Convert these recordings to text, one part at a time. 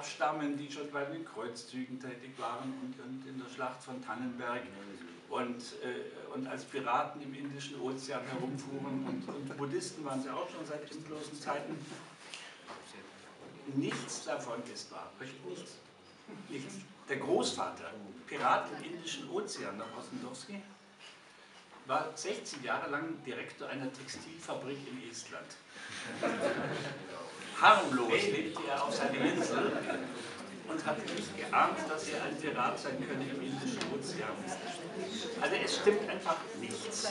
abstammen, die schon bei den Kreuzzügen tätig waren und in der Schlacht von Tannenberg und als Piraten im Indischen Ozean herumfuhren und Buddhisten waren sie auch schon seit endlosen Zeiten. Nichts davon ist wahr, nichts. Nichts. Der Großvater, Pirat im Indischen Ozean, der Ossendowski, war 16 Jahre lang Direktor einer Textilfabrik in Estland. Harmlos lebte er auf seiner Insel und hat nicht geahnt, dass er ein Pirat sein könne im Indischen Ozean. Also es stimmt einfach nichts.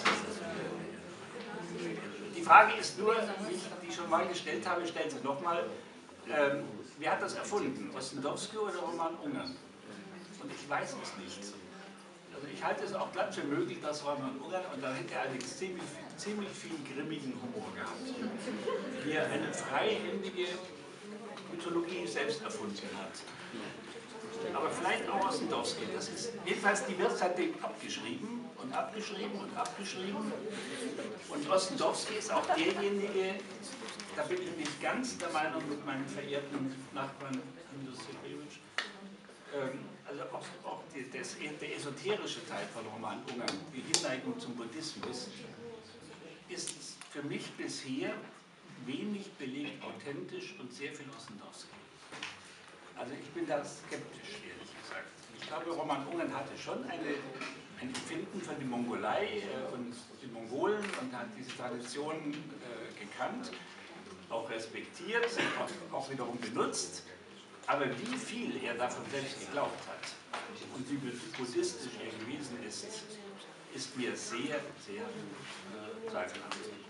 Die Frage ist nur, wie ich die schon mal gestellt habe, ich stelle sie nochmal, wer hat das erfunden? Ossendowski oder Roman Ungarn? Und ich weiß es nicht. Also ich halte es auch glatt für möglich, dass Roman Ungarn, und da hätte er allerdings ziemlich viel grimmigen Humor gehabt, wie er eine freihändige Mythologie selbst erfunden hat. Aber vielleicht auch Ossendowski. Das ist, jedenfalls, die wird seitdem abgeschrieben und abgeschrieben und abgeschrieben. Und Ossendowski ist auch derjenige, da bin ich nicht ganz der Meinung mit meinem verehrten Nachbarn Andrus Sebrewitsch, also auch der esoterische Teil von Roman Ungarn, die Hinneigung zum Buddhismus, ist für mich bisher wenig belegt authentisch und sehr viel Ossendowski. Also ich bin da skeptisch, ehrlich gesagt. Ich glaube, Roman Ungarn hatte schon ein Empfinden von der Mongolei und den Mongolen und hat diese Tradition gekannt, auch respektiert, auch wiederum benutzt. Aber wie viel er davon selbst geglaubt hat und wie buddhistisch er gewesen ist, ist mir sehr, sehr zweifelhaft.